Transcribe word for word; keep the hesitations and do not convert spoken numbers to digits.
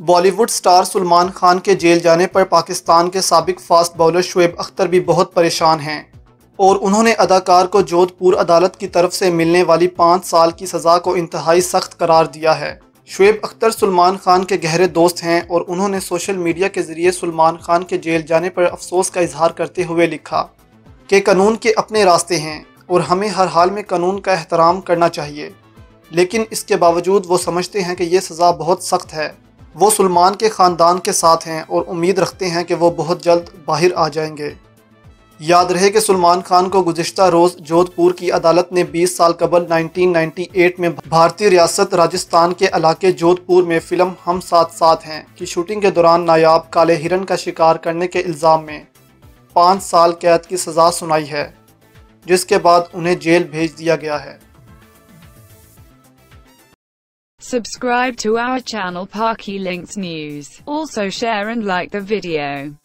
Bollywood star Salman Khan के jail जाने पर पाकिस्तान के साबिक फास्ट बॉलर शुएब अख्तर भी बहुत परेशान हैं और उन्होंने अदाकार को जोधपुर अदालत की तरफ से मिलने वाली पाँच साल की सज़ा को इंतहाई सख्त करार दिया है। शुएब अख्तर सलमान खान के गहरे दोस्त हैं और उन्होंने सोशल मीडिया के ज़रिए सलमान खान के जेल जाने पर अफसोस का इजहार करते हुए लिखा कि कानून के अपने रास्ते हैं और हमें हर हाल में कानून का एहतराम करना चाहिए, लेकिन इसके बावजूद वो समझते हैं कि ये सज़ा बहुत सख्त है। वो सलमान के ख़ानदान के साथ हैं और उम्मीद रखते हैं कि वो बहुत जल्द बाहर आ जाएंगे। याद रहे कि सलमान खान को गुज़िश्ता रोज़ जोधपुर की अदालत ने बीस साल कबल उन्नीस सौ अट्ठानवे में भारतीय रियासत राजस्थान के इलाके जोधपुर में फ़िल्म हम साथ साथ हैं की शूटिंग के दौरान नायाब काले हिरन का शिकार करने के इल्ज़ाम में पाँच साल कैद की सज़ा सुनाई है, जिसके बाद उन्हें जेल भेज दिया गया है। Subscribe to our channel Parky Links News. Also share and like the video.